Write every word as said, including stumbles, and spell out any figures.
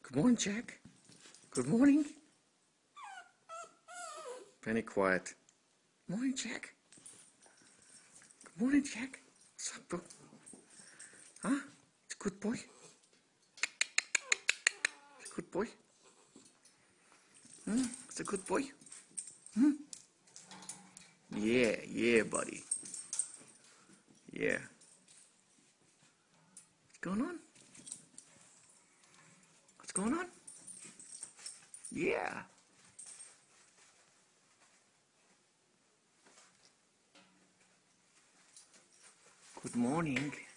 Good morning, Jack. Good morning. Penny quiet. Morning, Jack. Good morning, Jack. What's up, bro? Huh? It's a good boy. It's a good boy. Hmm? It's a good boy. Hmm? Yeah, yeah, buddy. Yeah. What's going on? What's going on? Yeah. Good morning.